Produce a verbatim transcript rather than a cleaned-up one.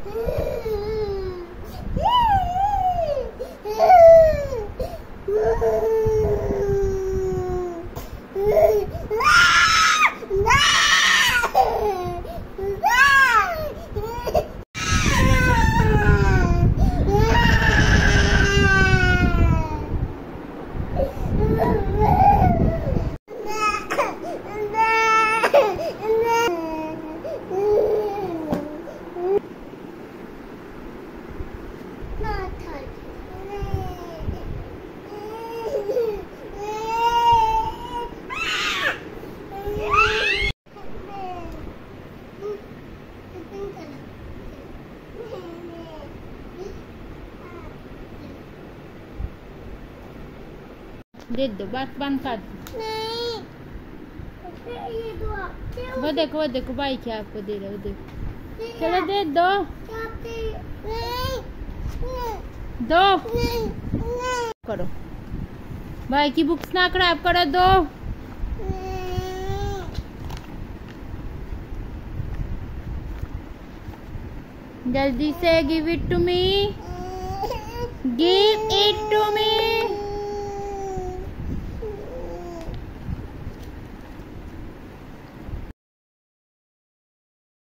दे दो, बात बंद कर दो। नहीं, ये दो। वो देखो वो देखो भाई क्या आपको दे रहे हो, देखो। चलो दे दो। नहीं, दो नहीं, नहीं। करो, भाई की बुक्स ना खराब करो, दो। जल्दी से give it to me, give it to me.